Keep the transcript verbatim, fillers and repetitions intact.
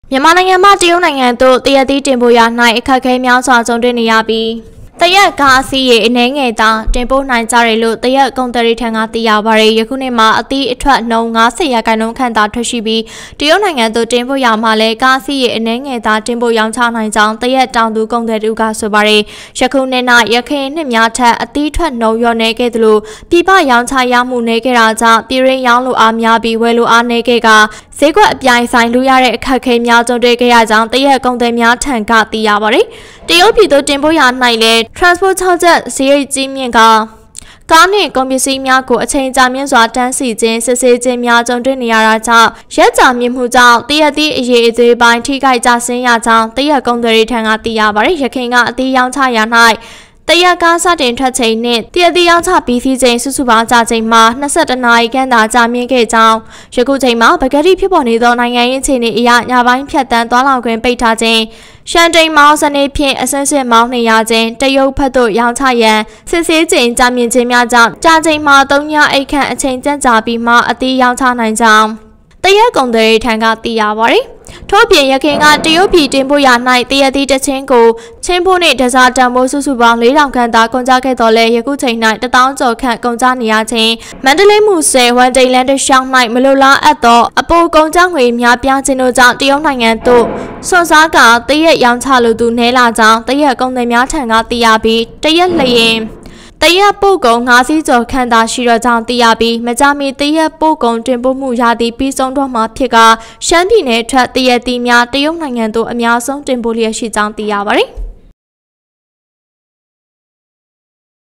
မြန်မာနိုင်ငံမှာတရုတ်နိုင်ငံသို့တရက်သီးတင်ပို့ရာ၌အခက်အခဲများစွာကြုံတွေ့နေရပြီးတရက်ကားအစီးရေအနေငယ်သာတင်ပို့နိုင်ကြတယ်လို့တရက်ကုန်သည်တွေထံကသိရပါတယ်။ယခုနှစ်မှာအသီးအထွက်နှုန်း၅၀ရာခိုင်နှုန်းခန့်သာထွက်ရှိပြီးတရုတ်နိုင်ငံသို့တင်ပို့ရာမှာလည်းကားအစီးရေအနေငယ်သာတင်ပို့ရောင်းချနိုင်ကြောင်းတရက်တောင်သူကုန်သည်တို့ကဆိုပါတယ်။ယခုနှစ်၌ရခိုင်နှစ်များထက်အသီးထွက်နှုန်းလျော့နေခဲ့သလိုပြည်ပရောင်းချရမှုနေခဲ့တာကြောင့်ပြည်ရင်းရောင်းလိုအားများပြီးဝယ်လိုအားနေခဲ့ကဈေးကွက်အပြိုင်ဆိုင်လူရတဲ့အခက်အခဲများကြုံတွေ့ခဲ့ရကြောင်းတရက်ကုန်သည်များထံကသိရပါတယ်။တရုတ်ပြည်သို့တင်ပို့ရာ၌လည်း transport ၆ချက်ဈေးရိတ်ကြီးမြင့်ကကားနှင့်ကုန်ပစ္စည်းများကိုအချိန်ကြာမြင့်စွာတန်းစီခြင်းစစ်ဆေးခြင်းများကြုံတွေ့နေရတာကြောင့်ရက်ကြာမြင့်မှုကြောင့်တရက်သီးအရေးအသေးပိုင်းထိခိုက်ကျဆင်းရကြောင်းတရက်ကုန်သည်တွေထံကသိရပါတယ်။ရခိုင်ကအသီးရောင်းချရာ၌တရက်ကားစတင်ထွက်ချိန်နှင့်တရက်သီးရောင်းချပြီးစီးချိန်စုစုပေါင်းကြာချိန်မှာ၂၁နာရီခန့်သာကြာမြင့်ခဲ့ကြောင်းယခုချိန်မှာပကတိဖြစ်ပေါ်နေသောနိုင်ငံရေးအခြေအနေအရညပိုင်းဖြတ်တန်းသွားလာခွင့်ပိတ်ထားခြင်းရှန်တိန်မောင်းစနစ်ဖြင့်အဆင့်ဆင့်မောင်းနေရခြင်းတရုတ်ဘက်သို့ရောင်းချရန်စစ်ဆေးချိန်ကြာမြင့်ခြင်းများကြောင့်ကြာချိန်မှာ၃ညအိတ်ခန့်အချိန်ကျကြာပြီးမှအသီးရောင်းချနိုင်ကြောင်းတရက်ကုန်သည်ထံကသိရပါတယ်။ထို့ပြင်ရခိုင်ကတရုတ်ပြည်တင်ပို့ရာ၌တရက်သီးတစ်ချင်းကိုချင်းဖို့နှင့်တစားတံမိုးစုစုပေါင်း၄ထောင်ခန့်သာကုန်ကျခဲ့တော်လဲယခုချိန်၌တစ်သောင်းကျော်ခန့်ကုန်ကျနေရခြင်းမန္တလေးမှုဆယ်ဝန်တိန်လန်တရှောင်း၌မလိုလားအပ်သောအပိုကုန်ကျငွေများပြားခြင်းတို့ကြောင့်တရုတ်နိုင်ငံသို့စွန့်စားကတရက်ရောင်းချလိုသူနဲလာကြောင်းတရက်ကုန်သည်များထံကသိရပြီးတရက်လျင်တရက်ပို့ကုန်၅စီးကျော်ခန့်သာရှိတော့ကြောင်းသိရပြီးမကြမီတရက်ပို့ကုန်တင်ပို့မှုရသည့်ပြီးဆုံးတော့မှာဖြစ်ကရှမ်းပြည်နယ်ထက်တရက်သီးများတရုတ်နိုင်ငံသို့အများဆုံးတင်ပို့လျက်ရှိကြောင်းသိရပါတယ်။